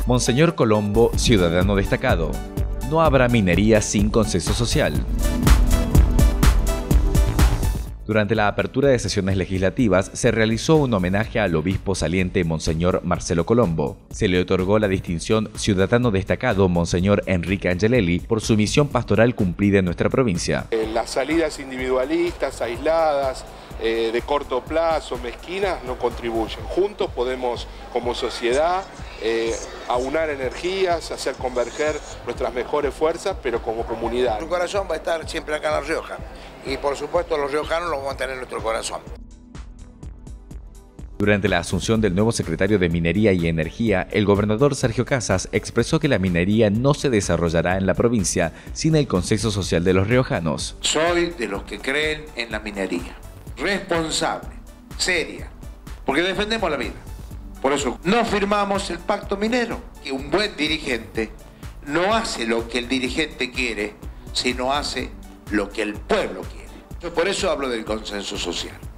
Monseñor Colombo, ciudadano destacado. No habrá minería sin consenso social. Durante la apertura de sesiones legislativas se realizó un homenaje al obispo saliente Monseñor Marcelo Colombo. Se le otorgó la distinción Ciudadano Destacado Monseñor Enrique Angelelli por su misión pastoral cumplida en nuestra provincia. Las salidas individualistas, aisladas, de corto plazo, mezquinas, no contribuyen. Juntos podemos, como sociedad, aunar energías, hacer converger nuestras mejores fuerzas, pero como comunidad. Tu corazón va a estar siempre acá en La Rioja y por supuesto los riojanos los vamos a tener en nuestro corazón. Durante la asunción del nuevo secretario de Minería y Energía, el gobernador Sergio Casas expresó que la minería no se desarrollará en la provincia sin el consenso social de los riojanos. Soy de los que creen en la minería, responsable, seria, porque defendemos la vida. Por eso no firmamos el pacto minero, que un buen dirigente no hace lo que el dirigente quiere, sino hace lo que el pueblo quiere. Yo por eso hablo del consenso social.